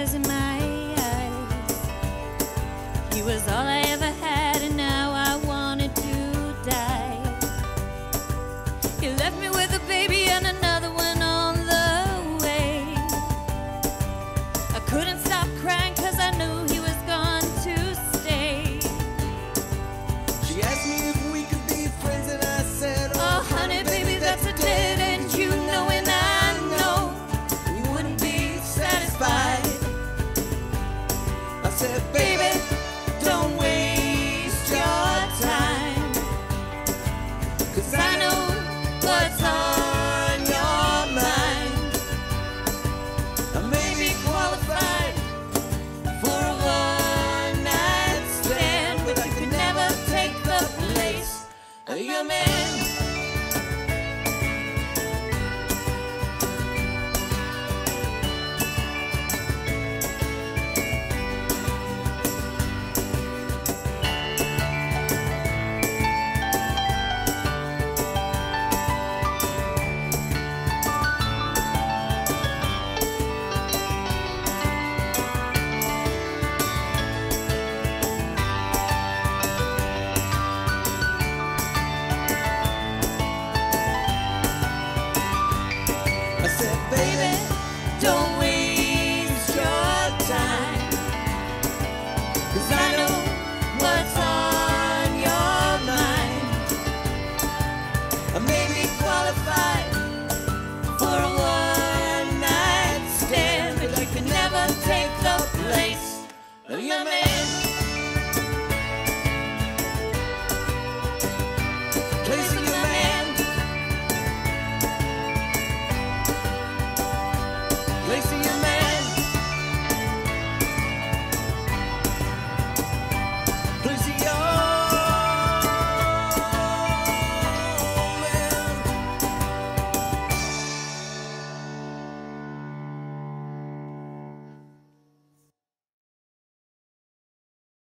tears in my eyes. He was all I ever had, and now I wanted to die. He left me with a baby and another one on the way. I couldn't stop crying 'cause I knew he was gone to stay. She asked me if we could be friends, and I said, oh honey, baby, that's a dead end. You know, and I know you wouldn't be satisfied. I said, baby, don't waste your time, 'cause I know what's on your mind. I may be qualified For a one-night stand, but you could never take the place of your man. I said, baby, Don't waste your time, 'cause I know what's on your mind. I may be qualified